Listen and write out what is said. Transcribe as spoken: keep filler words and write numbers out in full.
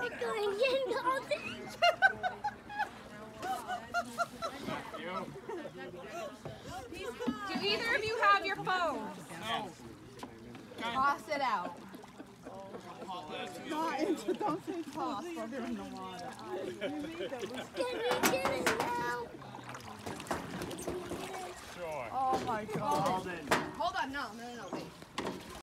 going in all day. Do either of you have your phones? No. Toss it out. Not into, don't say toss while they're in the water. Can we get it now? Sure. Oh my God. All in.